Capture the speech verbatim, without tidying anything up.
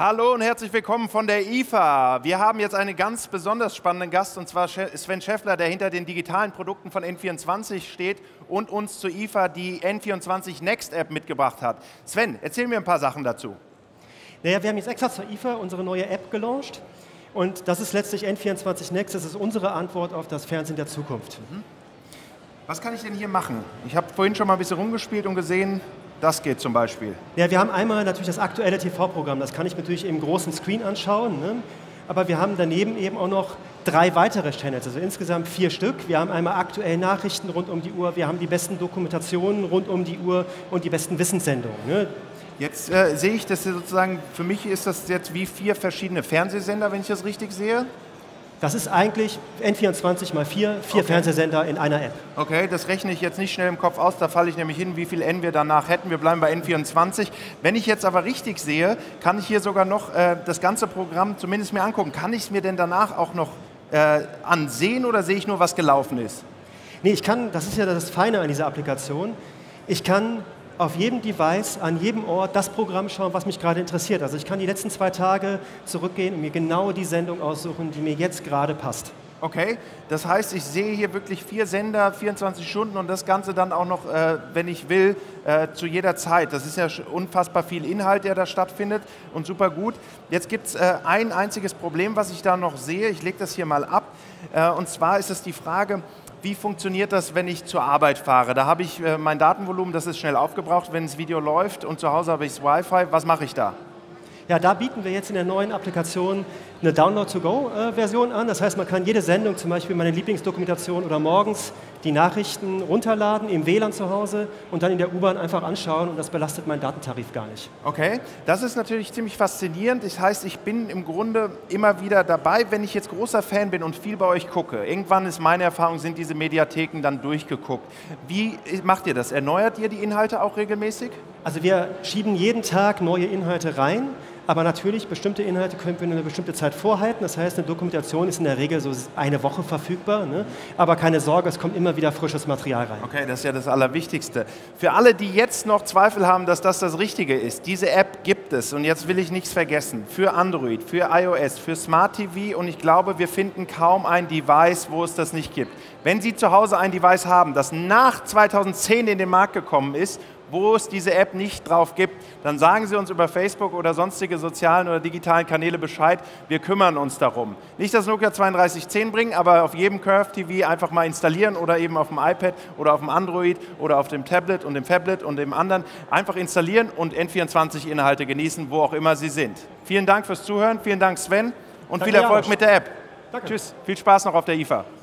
Hallo und herzlich willkommen von der I F A. Wir haben jetzt einen ganz besonders spannenden Gast, und zwar Sven Scheffler, der hinter den digitalen Produkten von N vierundzwanzig steht und uns zur I F A die N vierundzwanzig Next App mitgebracht hat. Sven, erzähl mir ein paar Sachen dazu. Naja, wir haben jetzt extra zur I F A unsere neue App gelauncht und das ist letztlich N vierundzwanzig Next, das ist unsere Antwort auf das Fernsehen der Zukunft. Mhm. Was kann ich denn hier machen? Ich habe vorhin schon mal ein bisschen rumgespielt und gesehen, das geht zum Beispiel. Ja, wir haben einmal natürlich das aktuelle T V-Programm, das kann ich natürlich im großen Screen anschauen, ne? Aber wir haben daneben eben auch noch drei weitere Channels, also insgesamt vier Stück. Wir haben einmal aktuelle Nachrichten rund um die Uhr, wir haben die besten Dokumentationen rund um die Uhr und die besten Wissenssendungen. Ne? Jetzt äh, sehe ich, dass sozusagen, für mich ist das jetzt wie vier verschiedene Fernsehsender, wenn ich das richtig sehe. Das ist eigentlich N vierundzwanzig mal vier, vier okay. Fernsehsender in einer App. Okay, das rechne ich jetzt nicht schnell im Kopf aus, da falle ich nämlich hin, wie viel N wir danach hätten. Wir bleiben bei N vierundzwanzig. Wenn ich jetzt aber richtig sehe, kann ich hier sogar noch äh, das ganze Programm zumindest mir angucken. Kann ich es mir denn danach auch noch äh, ansehen oder sehe ich nur, was gelaufen ist? Nee, ich kann, das ist ja das Feine an dieser Applikation, ich kann auf jedem Device, an jedem Ort das Programm schauen, was mich gerade interessiert. Also ich kann die letzten zwei Tage zurückgehen und mir genau die Sendung aussuchen, die mir jetzt gerade passt. Okay, das heißt, ich sehe hier wirklich vier Sender, vierundzwanzig Stunden und das Ganze dann auch noch, äh, wenn ich will, äh, zu jeder Zeit. Das ist ja unfassbar viel Inhalt, der da stattfindet und super gut. Jetzt gibt es äh, ein einziges Problem, was ich da noch sehe. Ich lege das hier mal ab. Äh, und zwar ist es die Frage, wie funktioniert das, wenn ich zur Arbeit fahre? Da habe ich äh, mein Datenvolumen, das ist schnell aufgebraucht, wenn das Video läuft und zu Hause habe ich das Wi-Fi. Was mache ich da? Ja, da bieten wir jetzt in der neuen Applikation eine Download-to-Go-Version an. Das heißt, man kann jede Sendung, zum Beispiel meine Lieblingsdokumentation oder morgens die Nachrichten runterladen, im W L A N zu Hause und dann in der U-Bahn einfach anschauen und das belastet meinen Datentarif gar nicht. Okay, das ist natürlich ziemlich faszinierend. Das heißt, ich bin im Grunde immer wieder dabei, wenn ich jetzt großer Fan bin und viel bei euch gucke. Irgendwann ist meine Erfahrung, sind diese Mediatheken dann durchgeguckt. Wie macht ihr das? Erneuert ihr die Inhalte auch regelmäßig? Also wir schieben jeden Tag neue Inhalte rein. Aber natürlich, bestimmte Inhalte können wir eine bestimmte Zeit vorhalten. Das heißt, eine Dokumentation ist in der Regel so eine Woche verfügbar. Ne? Aber keine Sorge, es kommt immer wieder frisches Material rein. Okay, das ist ja das Allerwichtigste. Für alle, die jetzt noch Zweifel haben, dass das das Richtige ist, diese App gibt es. Und jetzt will ich nichts vergessen. Für Android, für iOS, für Smart T V. Und ich glaube, wir finden kaum ein Device, wo es das nicht gibt. Wenn Sie zu Hause ein Device haben, das nach zweitausendzehn in den Markt gekommen ist, wo es diese App nicht drauf gibt, dann sagen Sie uns über Facebook oder sonstige sozialen oder digitalen Kanäle Bescheid. Wir kümmern uns darum. Nicht das Nokia zweiunddreißig zehn bringen, aber auf jedem Curve T V einfach mal installieren oder eben auf dem iPad oder auf dem Android oder auf dem Tablet und dem Phablet und dem anderen einfach installieren und N vierundzwanzig Inhalte genießen, wo auch immer Sie sind. Vielen Dank fürs Zuhören, vielen Dank Sven und Danke, viel Erfolg Janusz. mit der App. Danke. Tschüss, viel Spaß noch auf der I F A.